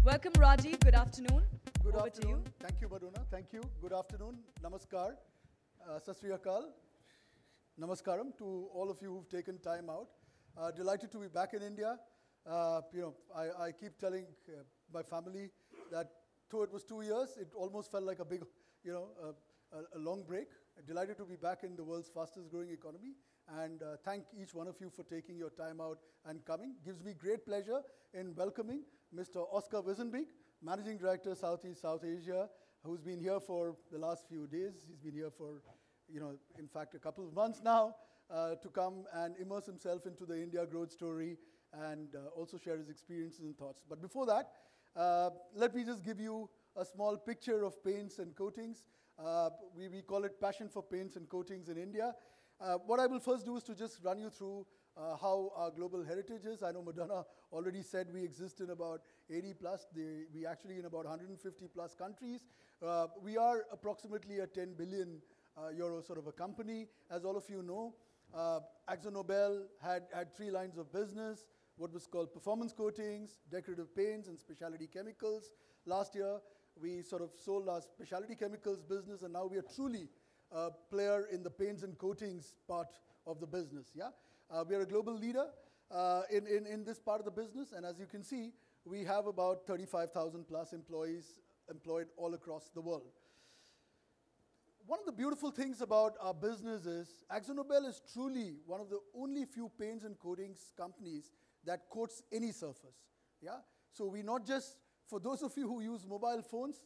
Welcome, Rajiv. Good afternoon. Good Over afternoon. to you. Thank you, Madonna. Thank you. Good afternoon. Namaskar. Sat Sri Akal. Namaskaram to all of you who've taken time out. Delighted to be back in India. I keep telling my family that though it was 2 years, it almost felt like a big, a long break. Delighted to be back in the world's fastest growing economy. And thank each one of you for taking your time out and coming. Gives me great pleasure in welcoming Mr. Oscar Wissenbeek, Managing Director, Southeast South Asia, who's been here for the last few days. He's been here for, in fact, a couple of months now to come and immerse himself into the India growth story and also share his experiences and thoughts. But before that, let me just give you a small picture of paints and coatings. We call it Passion for Paints and Coatings in India. What I will first do is to just run you through how our global heritage is. I know Madonna already said we exist in about 80 plus. We actually in about 150 plus countries. We are approximately a 10 billion euro sort of a company. As all of you know, AkzoNobel had 3 lines of business, what was called performance coatings, decorative paints, and specialty chemicals. Last year, we sort of sold our specialty chemicals business, and now we are truly a player in the paints and coatings part of the business. Yeah, we are a global leader in this part of the business, and as you can see, we have about 35,000 plus employees employed all across the world. One of the beautiful things about our business is AkzoNobel is truly one of the only few paints and coatings companies that coats any surface. Yeah, so we not just, for those of you who use mobile phones,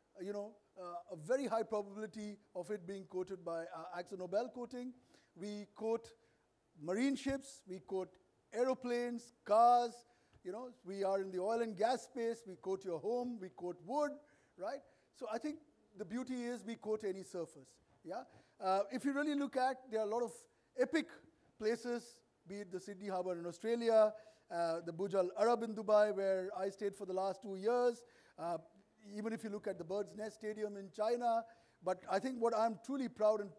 a very high probability of it being coated by AkzoNobel coating. We coat marine ships, we coat aeroplanes, cars, we are in the oil and gas space, we coat your home, we coat wood, right? So I think the beauty is we coat any surface, yeah? If you really look at, there are a lot of epic places, be it the Sydney Harbour in Australia, the Burj Al Arab in Dubai, where I stayed for the last 2 years, even if you look at the Bird's Nest Stadium in China. But I think what I'm truly proud and...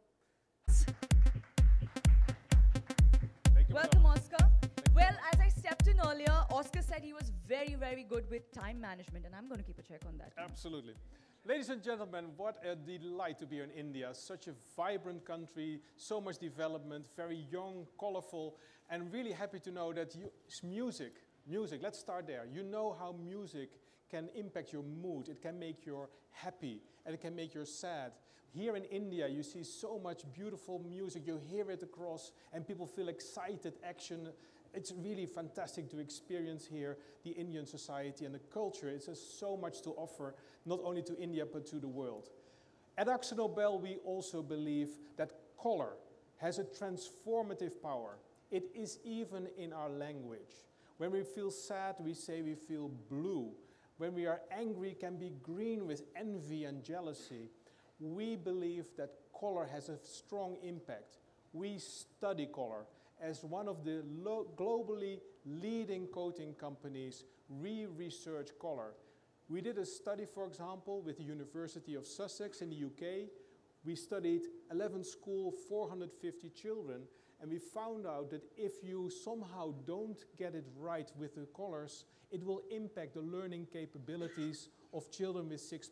Welcome, Oscar. Well, as I stepped in earlier, Oscar said he was very, very good with time management, and I'm going to keep a check on that. Absolutely. Ladies and gentlemen, what a delight to be in India. Such a vibrant country, so much development, very young, colorful, and really happy to know that music, let's start there. You know how music can impact your mood. It can make you happy, and it can make you sad. Here in India, you see so much beautiful music. You hear it across, and people feel excited, action. It's really fantastic to experience here the Indian society and the culture. It has so much to offer, not only to India, but to the world. At AkzoNobel, we also believe that color has a transformative power. It is even in our language. When we feel sad, we say we feel blue. When we are angry, it can be green with envy and jealousy. We believe that color has a strong impact. We study color. As one of the globally leading coating companies, we research color. We did a study, for example, with the University of Sussex in the UK. We studied 11 schools, 450 children, and we found out that if you somehow don't get it right with the colors, it will impact the learning capabilities of children with 6%.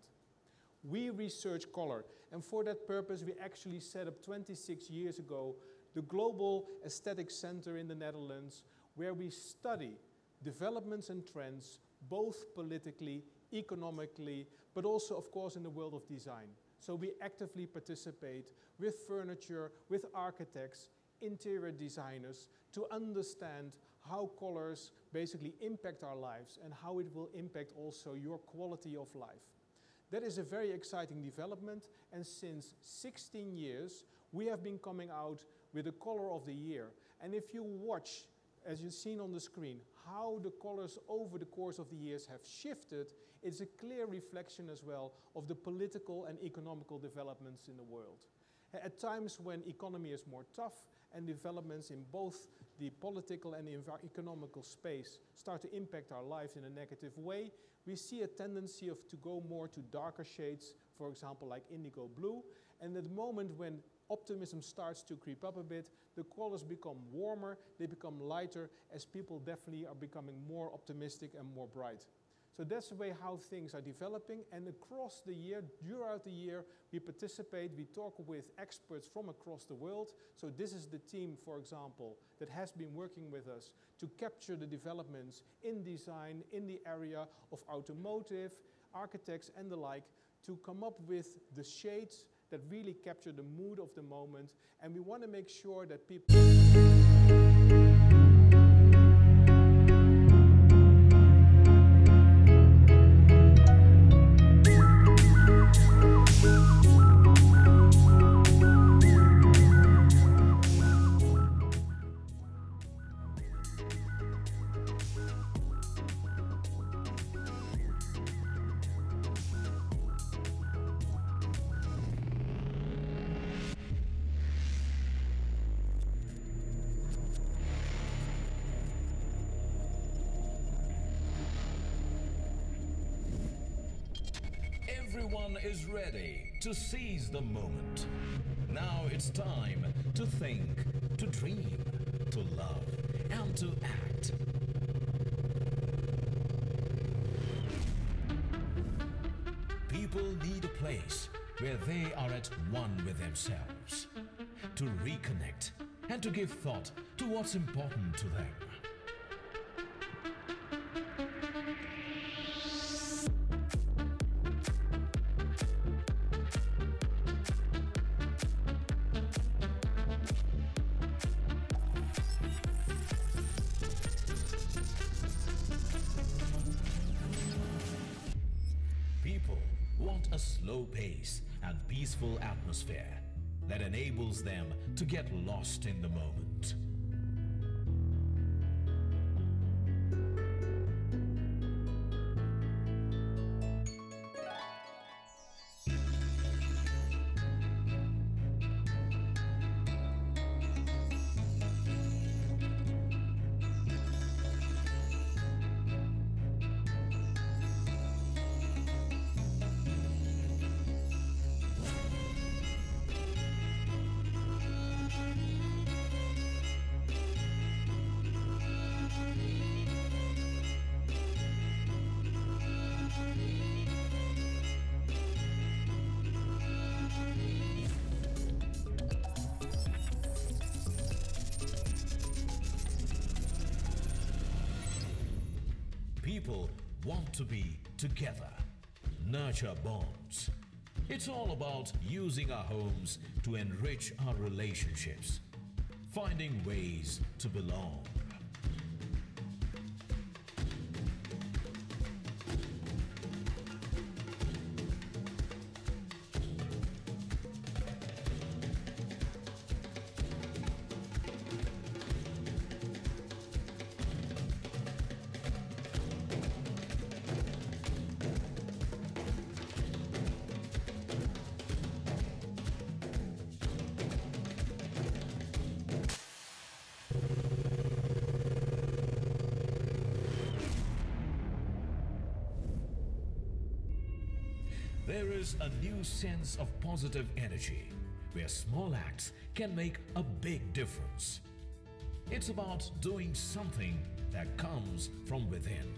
We research color, and for that purpose, we actually set up 26 years ago the Global Aesthetic Center in the Netherlands, where we study developments and trends, both politically, economically, but also, of course, in the world of design. So we actively participate with furniture, with architects, interior designers, to understand how colors basically impact our lives and how it will impact also your quality of life. That is a very exciting development, and since 16 years, we have been coming out with the color of the year. And if you watch, as you've seen on the screen, how the colors over the course of the years have shifted, it's a clear reflection as well of the political and economical developments in the world. At times when economy is more tough and developments in both the political and the economical space start to impact our lives in a negative way, we see a tendency to go more to darker shades, for example, like indigo blue. And at the moment when optimism starts to creep up a bit, the colors become warmer, they become lighter, as people definitely are becoming more optimistic and more bright. So that's the way how things are developing, and across the year, throughout the year, we participate, we talk with experts from across the world. So this is the team, for example, that has been working with us to capture the developments in design, in the area of automotive, architects and the like, to come up with the shades that really capture the mood of the moment. And we want to make sure that people... Everyone is ready to seize the moment. Now it's time to think, to dream, to love, and to act. People need a place where they are at one with themselves, to reconnect and to give thought to what's important to them. People want a slow pace and peaceful atmosphere that enables them to get lost in the moment. People want to be together, nurture bonds. It's all about using our homes to enrich our relationships, finding ways to belong. There is a new sense of positive energy where small acts can make a big difference. It's about doing something that comes from within.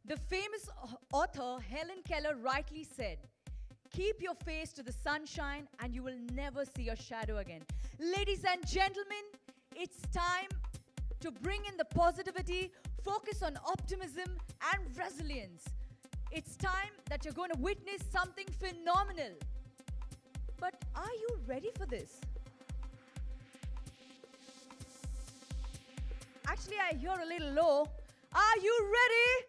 The famous author Helen Keller rightly said, keep your face to the sunshine and you will never see a shadow again. Ladies and gentlemen, it's time to bring in the positivity, focus on optimism and resilience. It's time that you're going to witness something phenomenal. But are you ready for this? Actually, I hear a little low. Are you ready?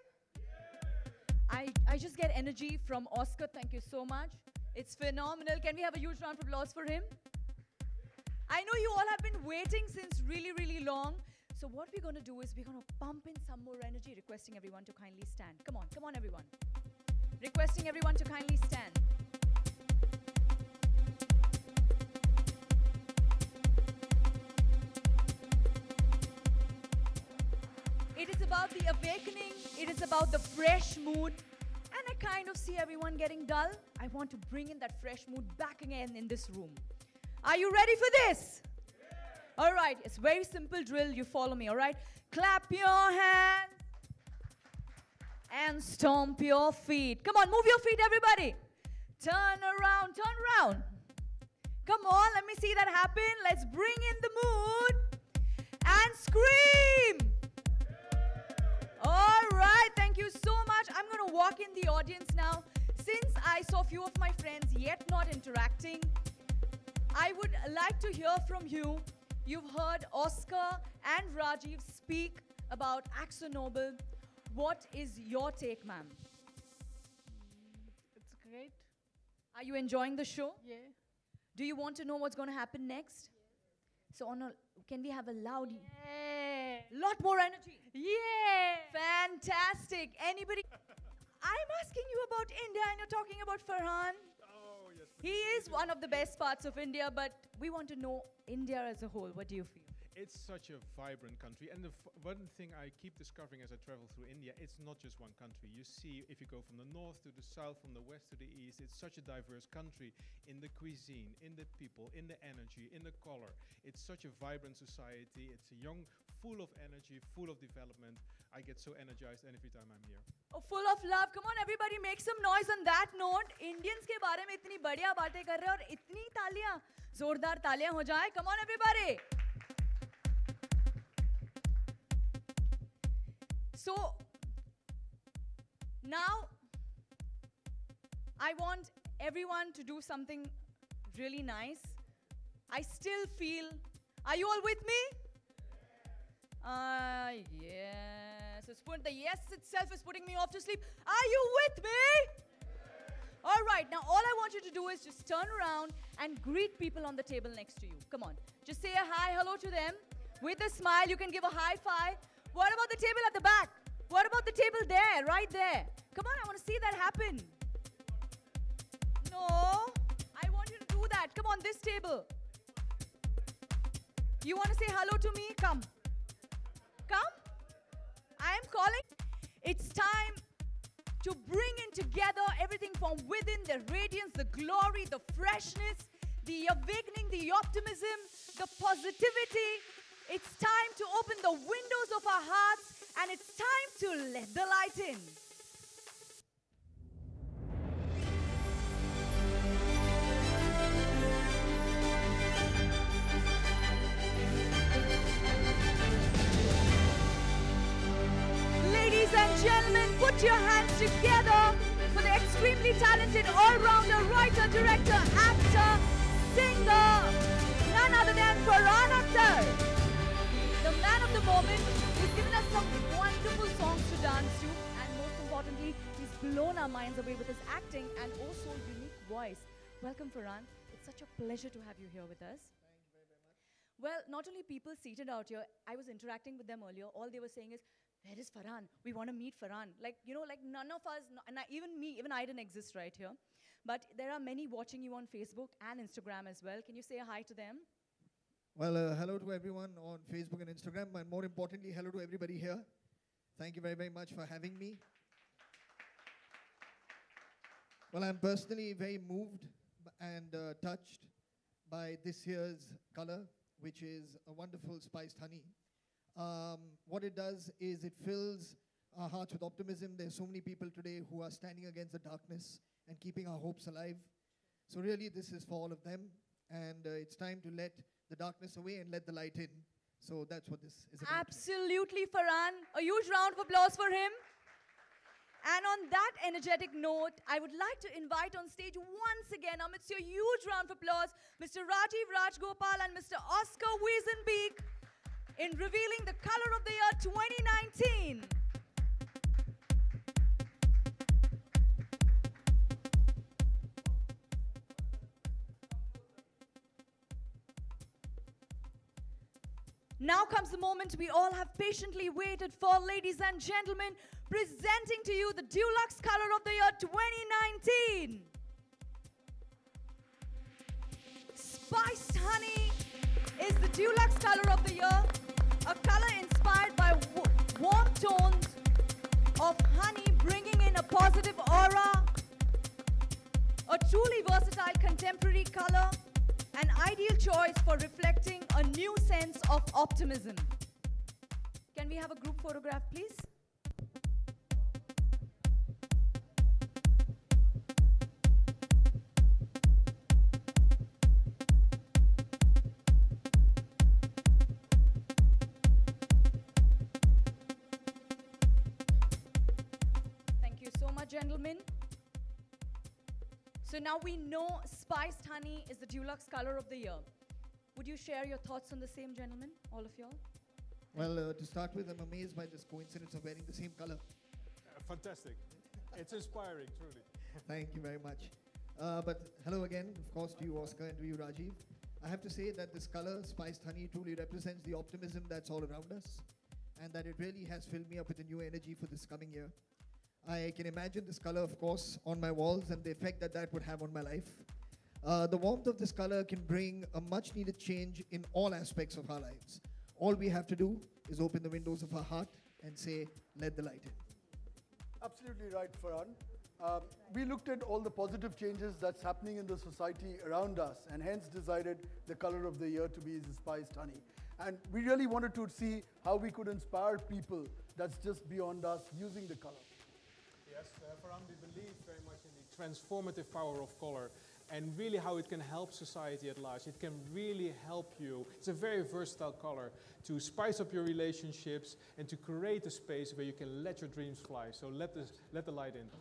I just get energy from Oscar. Thank you so much. It's phenomenal. Can we have a huge round of applause for him? I know you all have been waiting since really, really long. So what we're going to do is we're going to pump in some more energy, requesting everyone to kindly stand. Come on everyone. Requesting everyone to kindly stand. It is about the awakening. It is about the fresh mood. And I kind of see everyone getting dull. I want to bring in that fresh mood back again in this room. Are you ready for this? Yeah. All right, it's a very simple drill. You follow me, all right? Clap your hands and stomp your feet. Come on, move your feet, everybody. Turn around, turn around. Come on, let me see that happen. Let's bring in the mood and scream. All right, thank you so much. I'm going to walk in the audience now. Since I saw a few of my friends yet not interacting, I would like to hear from you. You've heard Oscar and Rajiv speak about Akzo Nobel. What is your take, ma'am? It's great. Are you enjoying the show? Yeah. Do you want to know what's going to happen next? So, can we have a loud, lot more energy? Yeah. Fantastic. Anybody? I'm asking you about India and you're talking about Farhan. Oh, yes. He is one of the best parts of India, but we want to know India as a whole. What do you feel? It's such a vibrant country, and one thing I keep discovering as I travel through India, it's not just one country. You see, if you go from the north to the south, from the west to the east, it's such a diverse country in the cuisine, in the people, in the energy, in the color. It's such a vibrant society. It's a young, full of energy, full of development. I get so energized every time I'm here. Oh, full of love. Come on, everybody, make some noise on that note. Indians के बारे में इतनी बढ़िया बातें कर रहे हैं और इतनी तालियां, जोरदार तालियां हो जाए. Come on, everybody. So, now, I want everyone to do something really nice. I still feel, are you all with me? Yes. The yes itself is putting me off to sleep. Are you with me? All right, now all I want you to do is just turn around and greet people on the table next to you. Come on. Just say a hi, hello to them. With a smile, you can give a high five. What about the table at the back? What about the table there, right there? Come on, I want to see that happen. No, I want you to do that. Come on, this table. You want to say hello to me? Come. Come. I am calling. It's time to bring in together everything from within, the radiance, the glory, the freshness, the awakening, the optimism, the positivity. It's time to open the windows of our hearts, and it's time to let the light in. Ladies and gentlemen, put your hands together for the extremely talented all-rounder writer, director, actor, singer, none other than Farhan Akhtar, the man of the moment, who's given us some wonderful songs to dance to, and most importantly, he's blown our minds away with his acting and also unique voice. Welcome, Farhan. It's such a pleasure to have you here with us. Thank you very, very much. Well, not only people seated out here, I was interacting with them earlier. All they were saying is, where is Farhan? We want to meet Farhan. Like, you know, like none of us, and even me, even I didn't exist right here. But there are many watching you on Facebook and Instagram as well. Can you say a hi to them? Well, hello to everyone on Facebook and Instagram, and more importantly, hello to everybody here. Thank you very, very much for having me. Well, I'm personally very moved and touched by this year's color, which is a wonderful spiced honey. What it does is it fills our hearts with optimism. There's so many people today who are standing against the darkness and keeping our hopes alive. So really, this is for all of them. And it's time to let the darkness away and let the light in. So that's what this is about. Absolutely, Farhan. A huge round of applause for him. And on that energetic note, I would like to invite on stage once again, amidst your huge round of applause, Mr. Rajiv Rajgopal and Mr. Oscar Wiesenbeek in revealing the Color of the Year 2019. Now comes the moment we all have patiently waited for, ladies and gentlemen, presenting to you the Dulux Color of the Year 2019. Spiced Honey is the Dulux Color of the Year, a color inspired by warm tones of honey, bringing in a positive aura, a truly versatile contemporary color, an ideal choice for reflecting a new sense of optimism. Can we have a group photograph, please? Thank you so much, gentlemen. So now we know Spiced Honey is the Dulux Color of the Year. Would you share your thoughts on the same, gentlemen, all of y'all? Well, to start with, I'm amazed by this coincidence of wearing the same color. Fantastic. It's inspiring, truly. Thank you very much. But hello again, of course, to you, Oscar, and to you, Rajiv. I have to say that this color, Spiced Honey, truly represents the optimism that's all around us, and that it really has filled me up with a new energy for this coming year. I can imagine this color, of course, on my walls and the effect that that would have on my life. The warmth of this color can bring a much needed change in all aspects of our lives. All we have to do is open the windows of our heart and say, let the light in. Absolutely right, Farhan. We looked at all the positive changes that's happening in the society around us and hence decided the color of the year to be the Spiced Honey. And we really wanted to see how we could inspire people that's just beyond us using the color. Yes, Farhan, we believe very much in the transformative power of color and really how it can help society at large. It can really help you. It's a very versatile color to spice up your relationships and to create a space where you can let your dreams fly. So let the light in.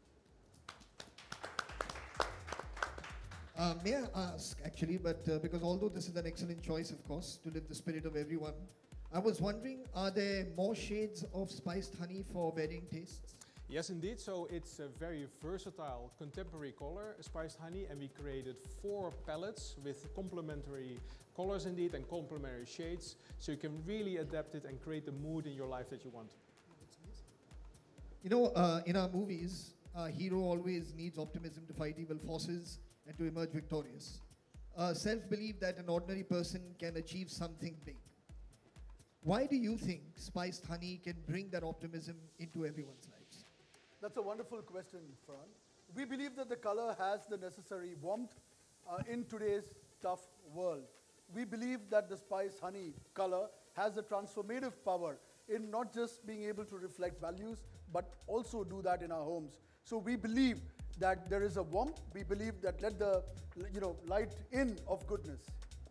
May I ask, actually, because although this is an excellent choice, of course, to live the spirit of everyone, I was wondering, are there more shades of Spiced Honey for varying tastes? Yes, indeed. So it's a very versatile contemporary color, Spiced Honey, and we created 4 palettes with complementary colors indeed and complementary shades, so you can really adapt it and create the mood in your life that you want. You know, in our movies, our hero always needs optimism to fight evil forces and to emerge victorious. Self-belief that an ordinary person can achieve something big. Why do you think Spiced Honey can bring that optimism into everyone's lives? That's a wonderful question, Farhan. We believe that the color has the necessary warmth in today's tough world. We believe that the Spiced Honey color has a transformative power in not just being able to reflect values, but also do that in our homes. So we believe that there is a warmth. We believe that let the light in of goodness.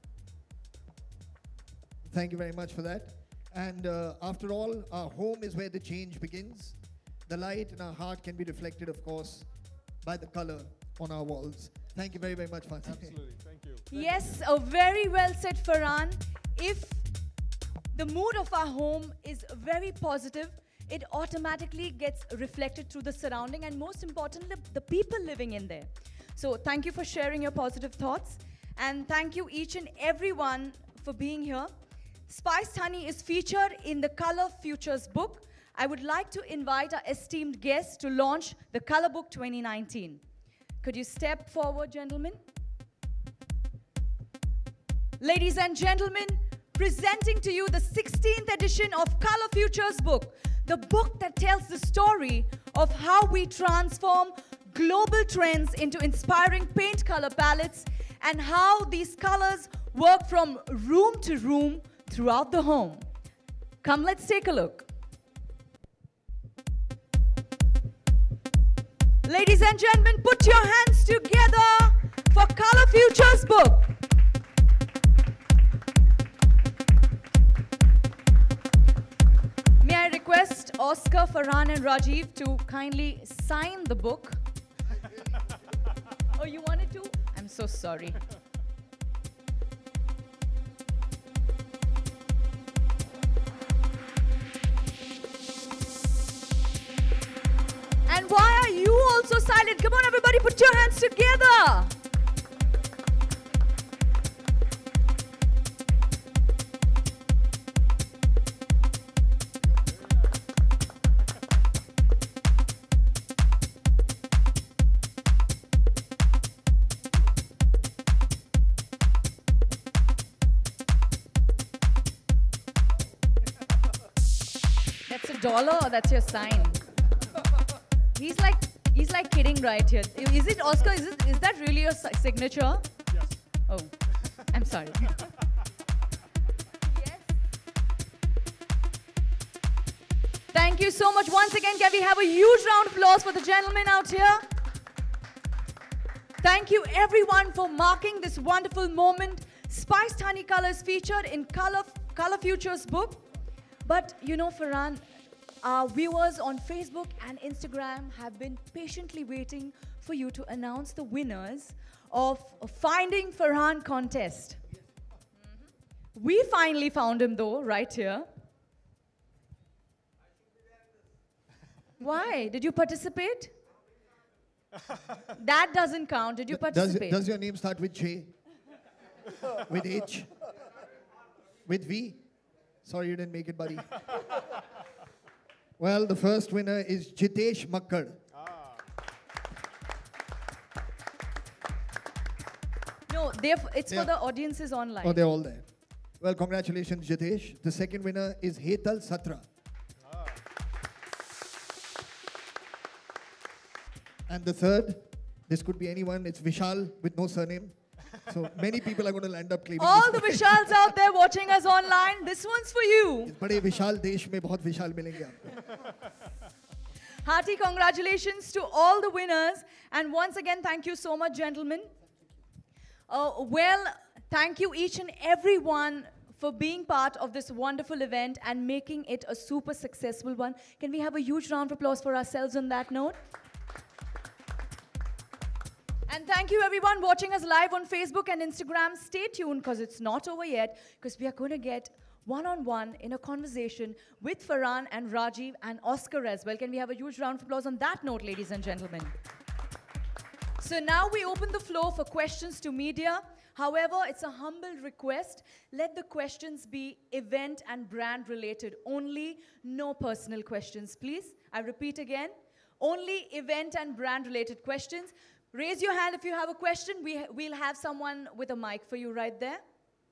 Thank you very much for that. And after all, our home is where the change begins. The light in our heart can be reflected, of course, by the color on our walls. Thank you very, very much, Fatih. Absolutely, thank you. Yes, very well said, Farhan. If the mood of our home is very positive, it automatically gets reflected through the surrounding and most importantly, the people living in there. So thank you for sharing your positive thoughts and thank you each and everyone for being here. Spiced Honey is featured in the Color Futures book. I would like to invite our esteemed guests to launch the Color Book 2019. Could you step forward, gentlemen? Ladies and gentlemen, presenting to you the 16th edition of Color Futures book, the book that tells the story of how we transform global trends into inspiring paint color palettes and how these colors work from room to room throughout the home. Come, let's take a look. Ladies and gentlemen, put your hands together for Color Futures book. May I request Oscar, Farhan and Rajiv to kindly sign the book? Oh, you wanted to? I'm so sorry. And why are you also silent? Come on, everybody, put your hands together. That's $1 or that's your sign? He's like kidding right here. Is it Oscar? Is that really your signature? Yes. Oh, I'm sorry. Yes. Thank you so much. Once again, can we have a huge round of applause for the gentlemen out here? Thank you everyone for marking this wonderful moment. Spiced Honey Colors featured in Color Futures book. But you know, Farhan, our viewers on Facebook and Instagram have been patiently waiting for you to announce the winners of Finding Farhan contest. We finally found him though, right here. Why? Did you participate? That doesn't count. Did you participate? Does your name start with J? With H? With V? Sorry you didn't make it, buddy. Well, the first winner is Jitesh Makkad. No, it's for the audiences online. Oh, they're all there. Well, congratulations, Jitesh. The second winner is Hetal Satra. And the third, this could be anyone, it's Vishal with no surname. So many people are going to land up claiming All the this. Vishals out there watching us online, this one's for you. बड़े विशाल देश में बहुत विशाल मिलेंगे आपको. Hearty congratulations to all the winners. And once again, thank you so much, gentlemen. Well, thank you each and everyone for being part of this wonderful event and making it a super successful one. Can we have a huge round of applause for ourselves on that note? And thank you everyone watching us live on Facebook and Instagram. Stay tuned because it's not over yet, because we are going to get one-on-one in a conversation with Farhan and Rajiv and Oscar as well. Can we have a huge round of applause on that note, ladies and gentlemen? So now we open the floor for questions to media. However, it's a humble request. Let the questions be event and brand related only, no personal questions, please. I repeat again, only event and brand related questions. Raise your hand if you have a question. We'll have someone with a mic for you right there.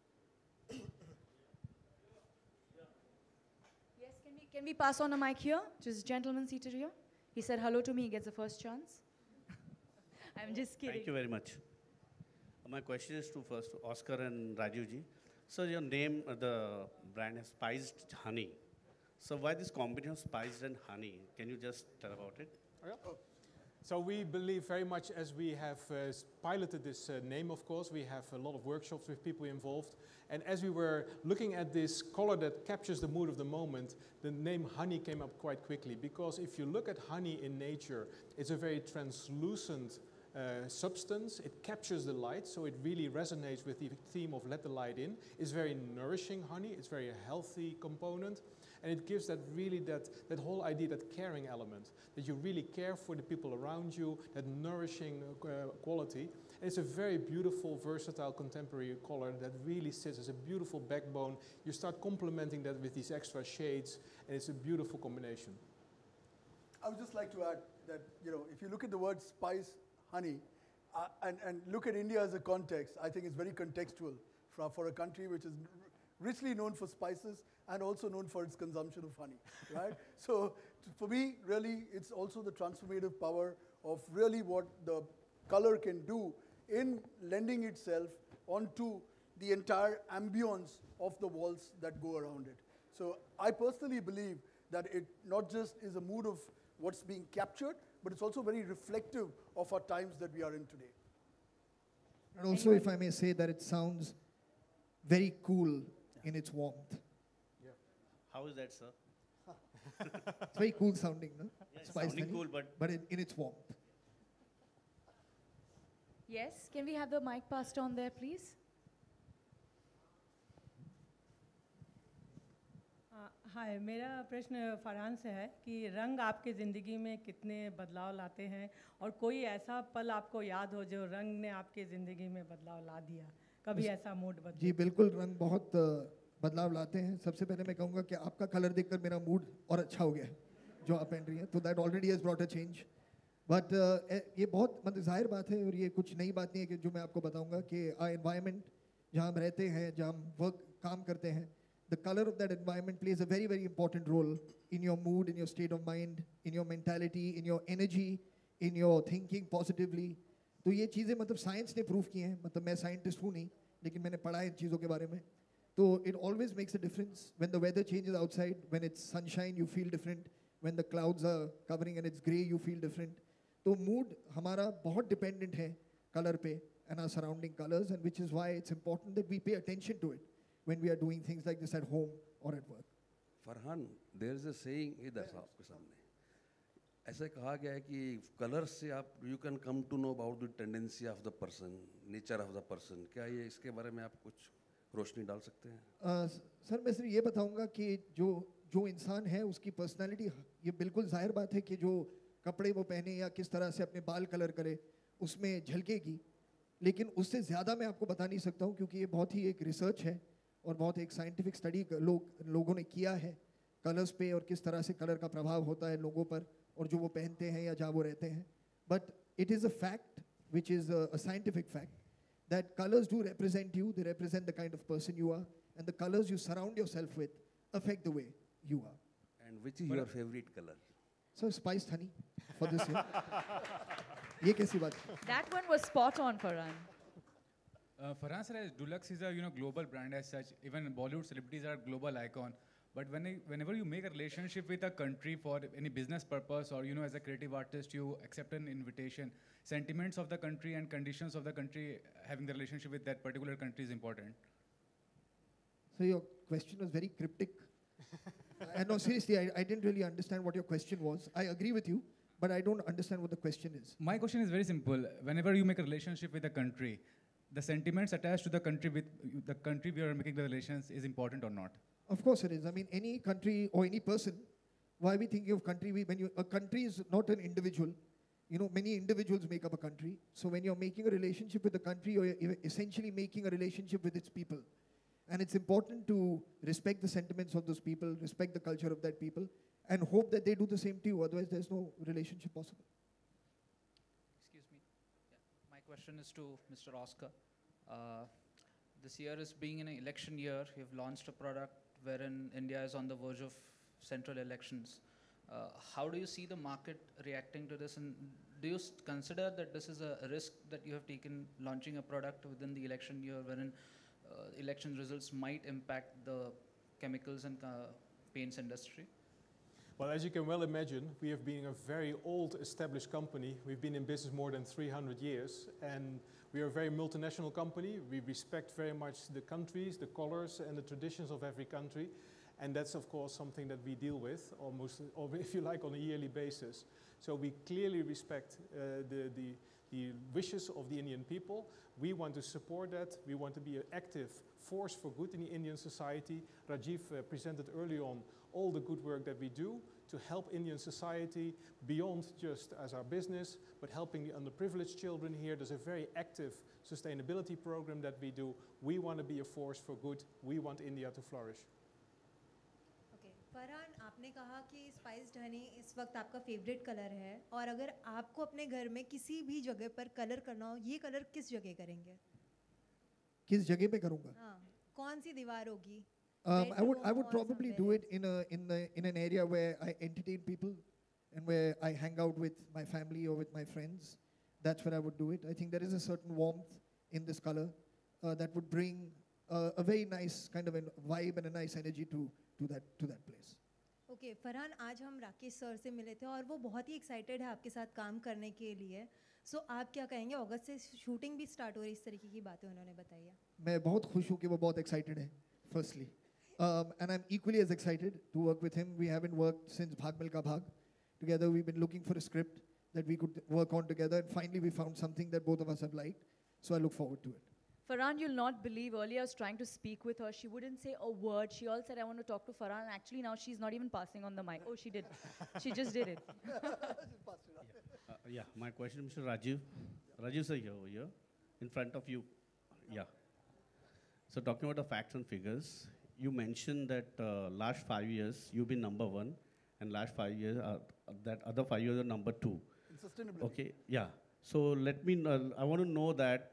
Yes, can we pass on a mic here? Just gentleman seated here. He said hello to me, he gets the first chance. I'm just kidding. Thank you very much. My question is to first Oscar and Rajiv ji. So your name, the brand is Spiced Honey. So why this combination of spiced and honey? Can you just tell about it? So we believe very much, as we have piloted this name, of course, we have a lot of workshops with people involved. And as we were looking at this color that captures the mood of the moment, the name honey came up quite quickly. Because if you look at honey in nature, it's a very translucent substance. It captures the light, so it really resonates with the theme of let the light in. It's very nourishing honey. It's very healthy component. And it gives that really that whole idea, that caring element, that you really care for the people around you, that nourishing quality. And it's a very beautiful, versatile, contemporary color that really sits as a beautiful backbone. You start complementing that with these extra shades, and it's a beautiful combination. I would just like to add that, you know, if you look at the word spice, honey, and look at India as a context, I think it's very contextual for a country which is richly known for spices and also known for its consumption of honey, right? So for me, really, it's also the transformative power of really what the color can do in lending itself onto the entire ambience of the walls that go around it. So I personally believe that it not just is a mood of what's being captured, but it's also very reflective of our times that we are in today. And also, if I may say, that it sounds very cool in its warmth. How is that, sir? It's very cool sounding, no? Yeah, it's Spice sounding honey, cool, but in its warmth. Yes, can we have the mic passed on there, please? हाय मेरा प्रश्न फरहान से है कि रंग आपके ज़िंदगी में कितने बदलाव लाते हैं और कोई ऐसा पल आपको याद हो जो रंग ने आपके ज़िंदगी में बदलाव ला दिया कभी ऐसा मूड बदला जी बिल्कुल, रंग बहुत बदलाव लाते हैं. सबसे पहले मैं कहूँगा कि आपका कलर देखकर मेरा मूड और अच्छा हो गया है जो आप पहन रही हैं, तो that already has brought a change. But ये बहुत मतलब जाहिर बात है और ये कुछ नई बात नहीं है कि जो मैं आपको बताऊँगा कि एनवायरनमेंट जहाँ हम रहते हैं, जहाँ हम काम करते हैं, the color of that environment plays a very, very important role in your mood, in your state of mind, in your mentality, in your energy, in your thinking positively. तो ये चीज़ें मतलब साइंस ने प्रूव की हैं. मतलब मैं scientist हूँ नहीं, लेकिन मैंने पढ़ा है इन चीज़ों के बारे में. तो it always makes a difference. When the weather changes outside, when it's sunshine, you feel different. When the clouds are covering and it's grey, you feel different. तो mood हमारा बहुत dependent है color पे and our surrounding colors, and which is why it's important that we pay attention to it when we are doing things like this at home or at work. Farhan, there is a saying इधर आपके सामने ऐसे कहा गया है कि colour से आप you can come to know about the tendency of the person, nature of the person. क्या ये इसके बारे में आप कुछ रोशनी डाल सकते हैं? सर मैं सिर्फ ये बताऊंगा कि जो इंसान है उसकी पर्सनालिटी, ये बिल्कुल जाहिर बात है कि जो कपड़े वो पहने या किस तरह से अपने बाल कलर करे उसमें झलकेगी, लेकिन उससे ज़्यादा मैं आपको बता नहीं सकता हूँ क्योंकि ये बहुत ही एक रिसर्च है और बहुत एक साइंटिफिक स्टडी लोगों ने किया है कलर्स पे और किस तरह से कलर का प्रभाव होता है लोगों पर और जो वो पहनते हैं या जहाँ वो रहते हैं. But it is a fact which is a scientific fact that colors do represent you, they represent the kind of person you are, and the colors you surround yourself with affect the way you are. And which is your favorite color? So spiced honey for this year. ये कैसी बात है? That one was spot on, Farhan. Farhan sir, as Dulux is a global brand as such. Even Bollywood celebrities are a global icon. But whenever you make a relationship with a country for any business purpose or as a creative artist, you accept an invitation. Sentiments of the country and conditions of the country, having the relationship with that particular country is important. So your question was very cryptic. No, seriously, I didn't really understand what your question was. I agree with you, but I don't understand what the question is. My question is very simple. Whenever you make a relationship with a country, the sentiments attached to the country with the country we are making the relations is important or not? Of course it is. I mean, any country or any person, why are we thinking of country? A country is not an individual. Many individuals make up a country. So when you're making a relationship with a country, you're essentially making a relationship with its people. And it's important to respect the sentiments of those people, respect the culture of that people, and hope that they do the same to you. Otherwise, there's no relationship possible. Excuse me. Yeah. My question is to Mr. Oscar. This year is being an election year. You've launched a product wherein India is on the verge of central elections. How do you see the market reacting to this? And do you consider that this is a risk that you have taken launching a product within the election year wherein election results might impact the chemicals and paints industry? Well, as you can well imagine, we have been a very old established company. We've been in business more than 300 years, and we are a very multinational company. We respect very much the countries, the colors, and the traditions of every country. And that's, of course, something that we deal with almost, or if you like, on a yearly basis. So we clearly respect the wishes of the Indian people. We want to support that. We want to be an active force for good in the Indian society. Rajiv presented early on all the good work that we do to help Indian society beyond just as our business, but helping the underprivileged children here. There's a very active sustainability program that we do. We want to be a force for good. We want India to flourish. Farhan, आपने कहा कि spiced Honey इस वक्त आपका favourite colour है और अगर आपको अपने घर में किसी भी जगह पर कलर करना हो, ये कलर किस जगह करेंगे? किस जगह पे करूँगा? हाँ, कौन सी दीवार होगी? I would probably do it in an area where I entertain people and where I hang out with my family or with my friends. That's where I would do it. I think there is a certain warmth in this color that would bring a very nice kind of a vibe and a nice energy to that place. Okay Farhan, आज हम Rakesh sir से मिले थे और वो बहुत ही excited है आपके साथ काम करने के लिए. सो आप क्या कहेंगे? अगस्त से शूटिंग भी स्टार्ट हो रही है, इस तरीके की बातें उन्होंने बताई है. मैं बहुत खुश हूँ कि वो बहुत excited है, firstly. And I'm equally as excited to work with him. We haven't worked since Bhag Milka Bhag. Together we've been looking for a script that we could work on together, and finally we found something that both of us have liked. So I look forward to it. Farhan, you'll not believe, earlier I was trying to speak with her. She wouldn't say a word. She all said, I want to talk to Farhan. And actually, now she's not even passing on the mic. Oh, she did. She just did it. Yeah, my question, Mr. Rajiv. Rajiv sir, here, in front of you. Yeah. So talking about the facts and figures, you mentioned that last 5 years you've been number 1, and last 5 years, that other 5 years are number 2. In sustainability. Okay, yeah. So let me, I want to know that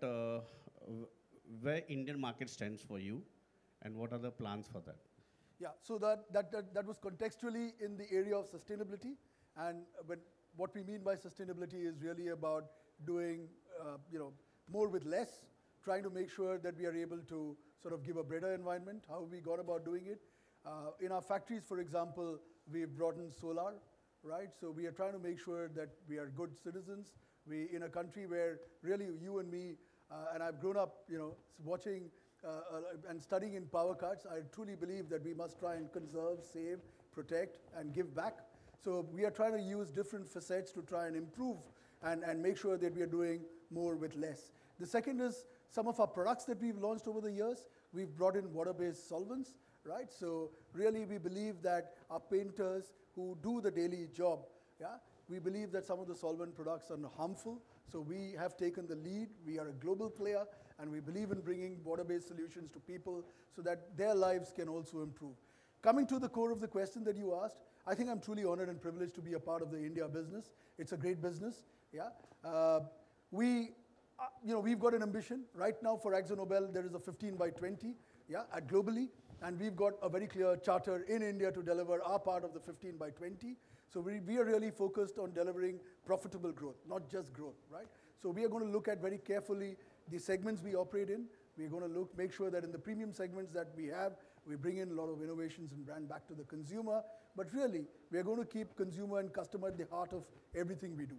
where Indian market stands for you, and what are the plans for that? Yeah, so that was contextually in the area of sustainability, and what we mean by sustainability is really about doing more with less, trying to make sure that we are able to sort of give a better environment. How we got about doing it? In our factories, for example, we've brought in solar, right? So we are trying to make sure that we are good citizens. We in a country where really you and me, and I've grown up, watching and studying in power cuts. I truly believe that we must try and conserve, save, protect, and give back. So we are trying to use different facets to try and improve and make sure that we are doing more with less. The second is some of our products that we've launched over the years. We've brought in water-based solvents, right? So really we believe that our painters who do the daily job, we believe that some of the solvent products are harmful. So we have taken the lead. We are a global player, and we believe in bringing water-based solutions to people so that their lives can also improve. Coming to the core of the question that you asked, I think I'm truly honored and privileged to be a part of the India business. It's a great business. We've got an ambition. Right now for AkzoNobel, there is a 15 by 20 globally. And we've got a very clear charter in India to deliver our part of the 15 by 20. So we are really focused on delivering profitable growth, not just growth, right? So we are going to look at very carefully the segments we operate in. We're going to make sure that in the premium segments that we have, we bring in a lot of innovations and brand back to the consumer. But really, we are going to keep consumer and customer at the heart of everything we do.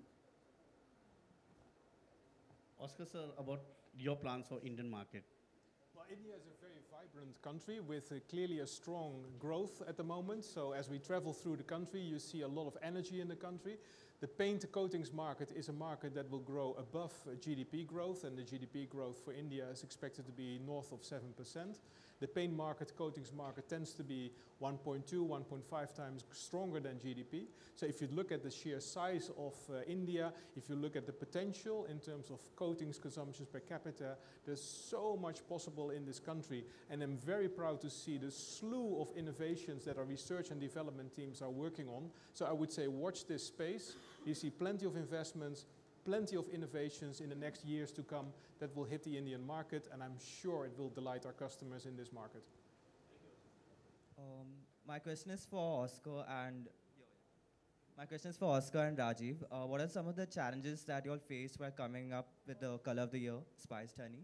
Oscar sir, about your plans for Indian market. Well, India is a very vibrant country with clearly a strong growth at the moment. So as we travel through the country, you see a lot of energy in the country. The paint coatings market is a market that will grow above GDP growth, and the GDP growth for India is expected to be north of 7%. The paint market, coatings market, tends to be 1.2, 1.5 times stronger than GDP. So if you look at the sheer size of India, if you look at the potential in terms of coatings consumptions per capita, there's so much possible in this country. And I'm very proud to see the slew of innovations that our research and development teams are working on. So I would say watch this space. You see plenty of investments, plenty of innovations in the next years to come that will hit the Indian market, and I'm sure it will delight our customers in this market. My question is for Oscar and Rajiv. What are some of the challenges that you all faced while coming up with the color of the year, Spiced Honey?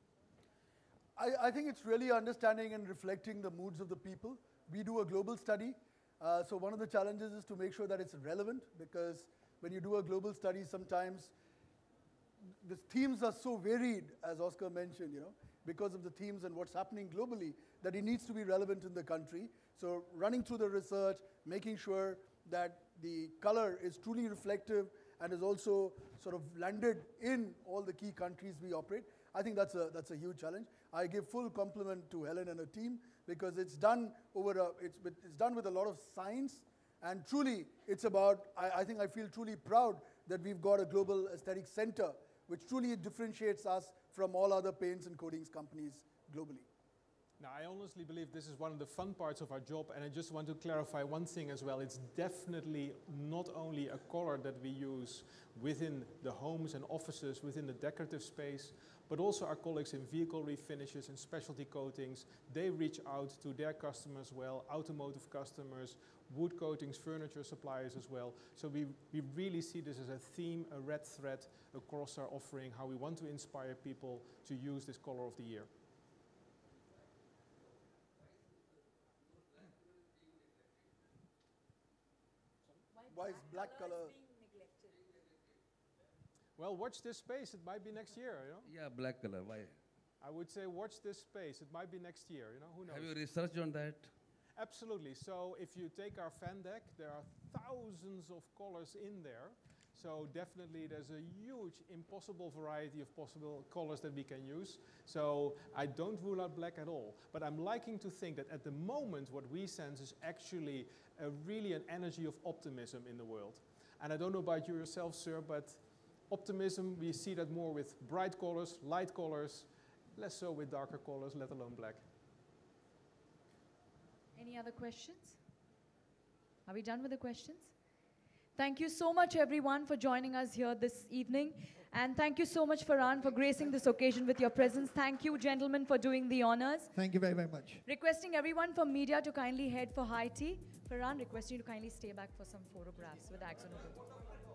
I think it's really understanding and reflecting the moods of the people. We do a global study. So one of the challenges is to make sure that it's relevant, because when you do a global study, sometimes the themes are so varied, as Oscar mentioned, because of the themes and what's happening globally, that it needs to be relevant in the country. So running through the research, making sure that the color is truly reflective and is also sort of landed in all the key countries we operate, I think that's a huge challenge. I give full compliment to Helen and her team, because it's done it's done with a lot of science. And truly, it's about, I think I feel truly proud that we've got a global aesthetic center, which truly differentiates us from all other paints and coatings companies globally. Now, I honestly believe this is one of the fun parts of our job, and I just want to clarify one thing as well. It's definitely not only a color that we use within the homes and offices, within the decorative space, but also our colleagues in vehicle refinishes and specialty coatings. They reach out to their customers well, automotive customers, wood coatings, furniture suppliers as well. So we really see this as a theme, a red thread across our offering, how we want to inspire people to use this color of the year. why is black color? Well, watch this space. It might be next year, you know? Yeah, black color. Why? I would say watch this space. It might be next year, you know? Who knows? Have you researched on that? Absolutely. So if you take our fan deck, there are thousands of colors in there. So definitely there's a huge, impossible variety of possible colors that we can use. So I don't rule out black at all. But I'm liking to think that at the moment what we sense is actually really an energy of optimism in the world. And I don't know about you yourself, sir, but optimism, we see that more with bright colors, light colors, less so with darker colors, let alone black. Any other questions? Are we done with the questions? Thank you so much, everyone, for joining us here this evening. And thank you so much, Farhan, for gracing this occasion with your presence. Thank you, gentlemen, for doing the honors. Thank you very, very much. Requesting everyone from media to kindly head for high tea. Farhan, requesting you to kindly stay back for some photographs with Akzo Nobel.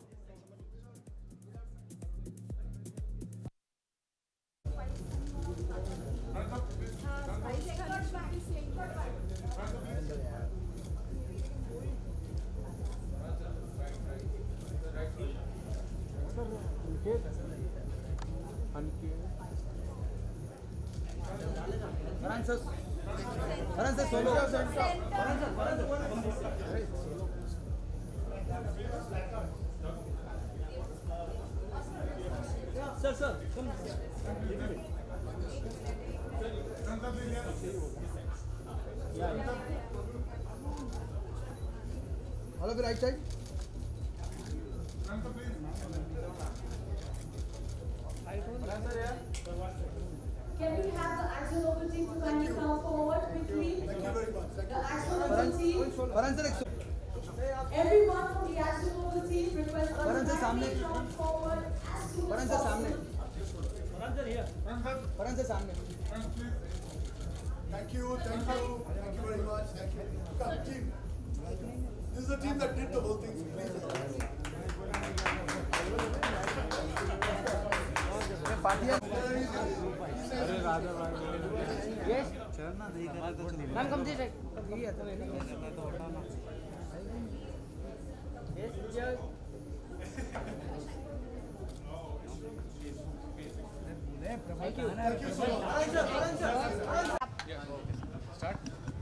Sir, come. All of the right side. Can we have the Akzo Nobel team to kindly come forward quickly? Thank you very much. The Akzo Nobel team. Everyone from the Akzo Nobel team request us to kindly come forward as soon as possible. Thank you very much. Thank you. Come, team. This is the team that did the whole thing. Thank you so much. Start.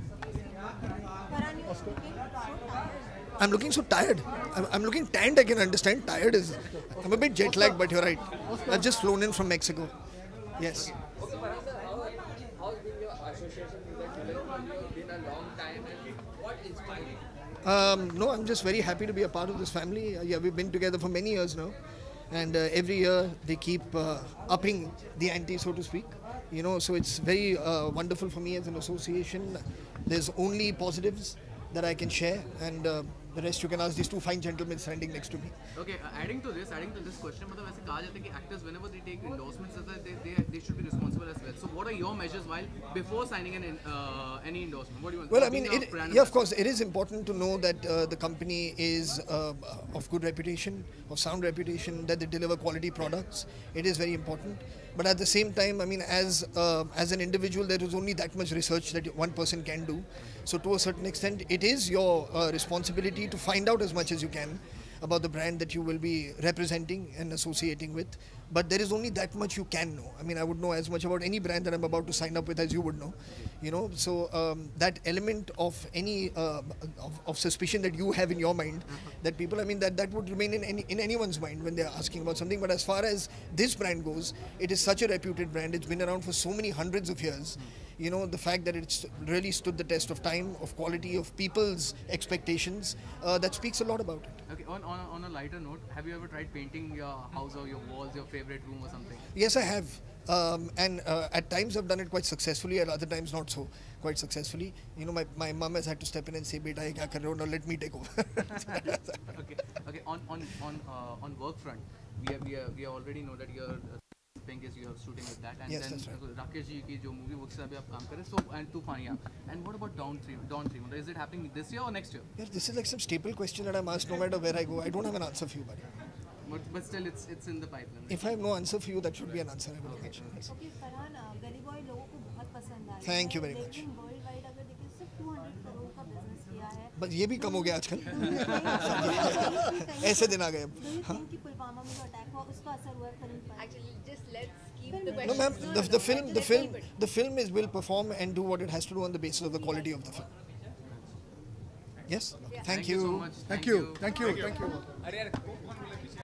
I'm looking so tired. I'm looking tanned, I can understand. Tired is... I'm a bit jet lagged, but you're right. I've just flown in from Mexico. Yes. Okay, how's been your association with the Tulip? It's been a long time, and what inspired you? No, I'm just very happy to be a part of this family. Yeah, we've been together for many years now. And every year they keep upping the ante, so to speak. You know, so it's very wonderful for me as an association. There's only positives that I can share, and the rest you can ask these two fine gentlemen standing next to me. Okay, adding to this question, मतलब ऐसे कहा जाता है कि actors whenever they take endorsements, they should be responsible as well. So what are your measures before signing any endorsement? What do you want? Well, I mean, yeah, of course, it is important to know that the company is of good reputation, of sound reputation, that they deliver quality products. It is very important. But at the same time, I mean, as an individual, there is only that much research that one person can do. So to a certain extent, it is your responsibility to find out as much as you can about the brand that you will be representing and associating with. But there is only that much you can know. I mean, I would know as much about any brand that I'm about to sign up with as you would know. You know, so that element of any of suspicion that you have in your mind, that people, I mean, that would remain in anyone's mind when they're asking about something. But as far as this brand goes, it is such a reputed brand. It's been around for so many hundreds of years. You know, the fact that it's really stood the test of time, of quality, of people's expectations, that speaks a lot about it. Okay, on a lighter note, have you ever tried painting your house or your walls, your favorite room or something? Yes, I have. And at times I've done it quite successfully, at other times not so quite successfully. You know, my mom has had to step in and say, "Beta, ye kya kar rahe ho? Now let me take over." Okay. On work front, we already know that you're Pink is you're shooting with that, and yes, then right. Rakesh ji ki jo movie उससे अभी आप काम कर रहे हैं, so and Tufan, yeah. And what about Dawn 3? Is it happening this year or next year? Yeah, this is like some staple question that I'm asked no matter where I go. I don't have an answer for you, buddy. But still, it's in the pipeline. If I have no answer for you, that should be an answer, I would imagine. Yes. Okay, Farhan, Gully Boy लोगों को बहुत पसंद आया है. Thank you very much. लेकिन worldwide अगर देखें सिर्फ 200 करोड़ का business किया है. बस ये भी कम हो गया आजकल ऐसे दिन आ गए अब हाँ? No, ma'am. The film will perform and do what it has to do on the basis of the quality of the film. Yes. Thank you. Thank you.